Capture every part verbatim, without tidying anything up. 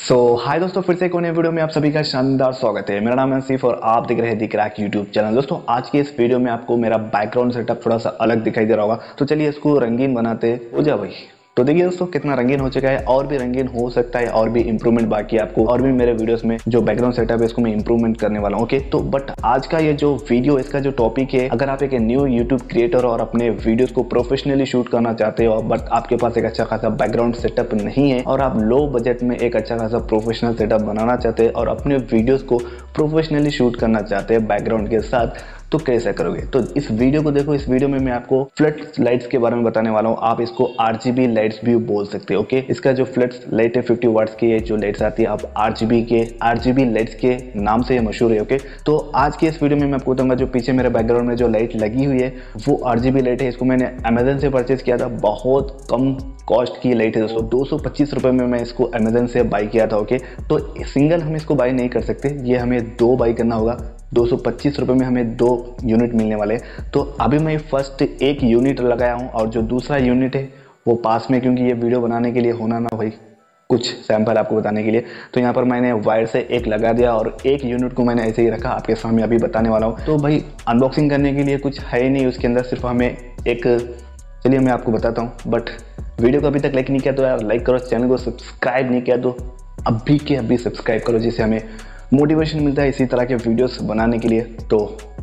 सो हाय दोस्तों, फिर से एक नए वीडियो में आप सभी का शानदार स्वागत है। मेरा नाम है आसिफ और आप देख रहे हैं दी क्रैक यूट्यूब चैनल। दोस्तों आज के इस वीडियो में आपको मेरा बैकग्राउंड सेटअप थोड़ा सा अलग दिखाई दे रहा होगा, तो चलिए इसको रंगीन बनाते हो जा भाई। तो देखिए दोस्तों कितना रंगीन हो चुका है, और भी रंगीन हो सकता है, और भी इंप्रूवमेंट बाकी है आपको, और भी मेरे वीडियोस में जो बैकग्राउंड सेटअप है इसको मैं इंप्रूवमेंट करने वाला हूँ। ओके, तो बट आज का ये जो वीडियो, इसका जो टॉपिक है, अगर आप एक न्यू यूट्यूब क्रिएटर और अपने वीडियोस को प्रोफेशनली शूट करना चाहते हो बट आपके पास एक अच्छा खासा बैकग्राउंड सेटअप नहीं है और आप लो बजट में एक अच्छा खासा प्रोफेशनल सेटअप बनाना चाहते हैं और अपने वीडियोस को प्रोफेशनली शूट करना चाहते हैं बैकग्राउंड के साथ, तो कैसे करोगे। तो इस वीडियो को देखो। इस वीडियो में मैं आपको फ्लड लाइट्स के बारे में बताने वाला हूँ। आप इसको आरजीबी लाइट्स भी बोल सकते हो। ओके, इसका जो फ्लड लाइट है फिफ्टी वाट्स की, जो लाइट्स आती है, आप आरजीबी के आरजीबी लाइट्स के नाम से ये मशहूर है। ओके, तो आज की इस वीडियो में मैं आपको बताऊंगा जो पीछे मेरे बैकग्राउंड में जो लाइट लगी हुई है वो आरजीबी लाइट है। इसको मैंने अमेजन से परचेज किया था, बहुत कम कॉस्ट की लाइट है दोस्तों। दो सौ पच्चीस रुपए में मैं इसको अमेजन से बाई किया था। ओके, तो सिंगल हम इसको बाई नहीं कर सकते, ये हमें दो बाई करना होगा। दो सौ पच्चीस रुपए में हमें दो यूनिट मिलने वाले हैं। तो अभी मैं फर्स्ट एक यूनिट लगाया हूं और जो दूसरा यूनिट है वो पास में, क्योंकि ये वीडियो बनाने के लिए होना ना भाई, कुछ सैंपल आपको बताने के लिए। तो यहाँ पर मैंने वायर से एक लगा दिया और एक यूनिट को मैंने ऐसे ही रखा, आपके सामने अभी बताने वाला हूँ। तो भाई अनबॉक्सिंग करने के लिए कुछ है ही नहीं उसके अंदर, सिर्फ हमें एक, चलिए मैं आपको बताता हूँ। बट वीडियो को अभी तक लाइक नहीं किया तो यार लाइक करो, चैनल को सब्सक्राइब नहीं किया तो अभी के अभी सब्सक्राइब करो, जिससे हमें मोटिवेशन मिलता है इसी तरह के वीडियोस बनाने के लिए। तो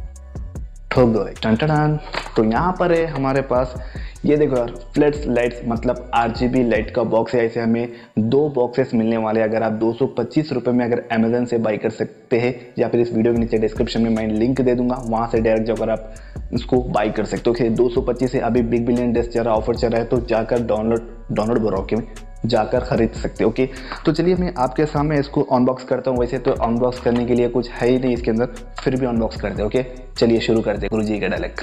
ठोक दो टन टन। तो यहाँ पर है हमारे पास, ये देखो यार, फ्लड्स लाइट्स मतलब आरजीबी लाइट का बॉक्स है। ऐसे हमें दो बॉक्सेस मिलने वाले हैं अगर आप दो सौ पच्चीस रुपये में अगर अमेजन से बाई कर सकते हैं, या फिर इस वीडियो के नीचे डिस्क्रिप्शन में मैं लिंक दे दूंगा, वहाँ से डायरेक्ट जाकर आप इसको बाई कर सकते हो। दो सौ पच्चीस से अभी बिग बिलियन डेज चल रहा, ऑफर चल रहा है, तो जाकर डाउनलोड डाउनलोड बोल रहा हूँ कि जाकर खरीद सकते हो। ओके, तो चलिए मैं आपके सामने इसको अनबॉक्स करता हूँ। वैसे तो अनबॉक्स करने के लिए कुछ है ही नहीं इसके अंदर, फिर भी अनबॉक्स करते हैं। ओके, चलिए शुरू करते हैं गुरु जी का डायलॉग।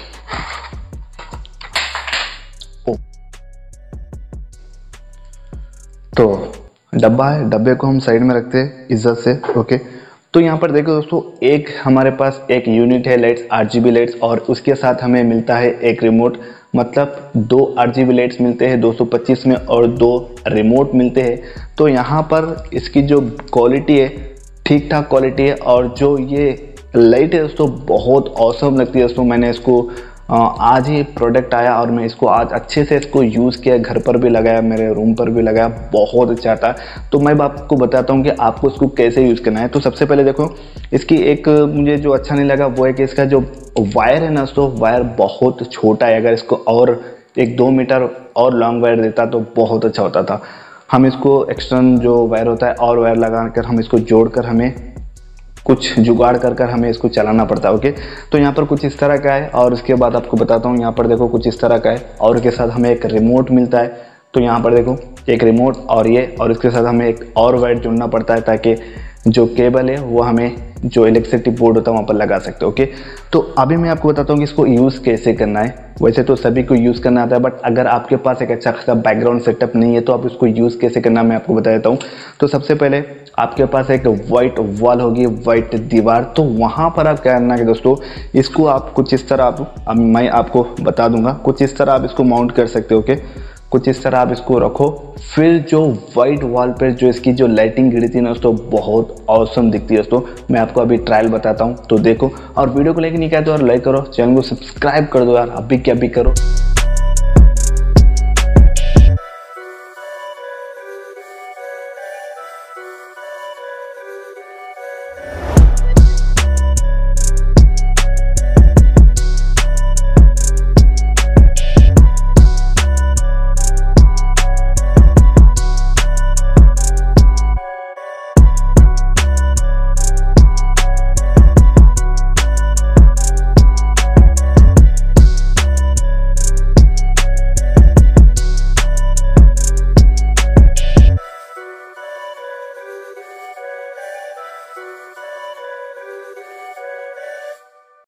तो डब्बा है, डब्बे को हम साइड में रखते हैं इज्जत से। ओके, तो यहाँ पर देखो दोस्तों, एक हमारे पास एक यूनिट है लाइट्स, आरजीबी लाइट्स, और उसके साथ हमें मिलता है एक रिमोट। मतलब दो आरजीबी लाइट्स मिलते हैं दो सौ पच्चीस में और दो रिमोट मिलते हैं। तो यहाँ पर इसकी जो क्वालिटी है ठीक ठाक क्वालिटी है, और जो ये लाइट है दोस्तों बहुत औसम लगती है दोस्तों। मैंने इसको आज ही प्रोडक्ट आया और मैं इसको आज अच्छे से इसको यूज़ किया, घर पर भी लगाया, मेरे रूम पर भी लगाया, बहुत अच्छा था। तो मैं आपको बताता हूँ कि आपको इसको कैसे यूज़ करना है। तो सबसे पहले देखो, इसकी एक मुझे जो अच्छा नहीं लगा वो है कि इसका जो वायर है ना दोस्तों, वायर बहुत छोटा है। अगर इसको और एक दो मीटर और लॉन्ग वायर देता तो बहुत अच्छा होता था। हम इसको एक्सटर्न जो वायर होता है और वायर लगा कर हम इसको जोड़ कर हमें कुछ जुगाड़ कर कर हमें इसको चलाना पड़ता है। ओके, तो यहाँ पर कुछ इस तरह का है, और उसके बाद आपको बताता हूँ। यहाँ पर देखो कुछ इस तरह का है, और उसके साथ हमें एक रिमोट मिलता है। तो यहाँ पर देखो एक रिमोट और ये, और इसके साथ हमें एक और वायर जोड़ना पड़ता है ताकि जो केबल है वो हमें जो इलेक्ट्रिसिटी बोर्ड होता है वहाँ पर लगा सकते हो। ओके, तो अभी मैं आपको बताता हूँ कि इसको यूज़ कैसे करना है। वैसे तो सभी को यूज़ करना आता है, बट अगर आपके पास एक अच्छा खासा बैकग्राउंड सेटअप नहीं है तो आप इसको यूज़ कैसे करना मैं आपको बता देता हूँ। तो सबसे पहले आपके पास एक वाइट वॉल होगी, वाइट दीवार, तो वहाँ पर आप क्या करना है दोस्तों, इसको आप कुछ इस तरह आप, अब मैं आपको बता दूंगा, कुछ इस तरह आप इसको माउंट कर सकते हो। ओके, कुछ इस तरह आप इसको रखो। फिर जो वाइट वॉल पर जो इसकी जो लाइटिंग गिरी थी ना दोस्तों, बहुत औसम दिखती है दोस्तों। मैं आपको अभी ट्रायल बताता हूँ, तो देखो। और वीडियो को लाइक नहीं किया तो यार लाइक करो, चैनल को सब्सक्राइब कर दो यार, अभी क्या अभी करो।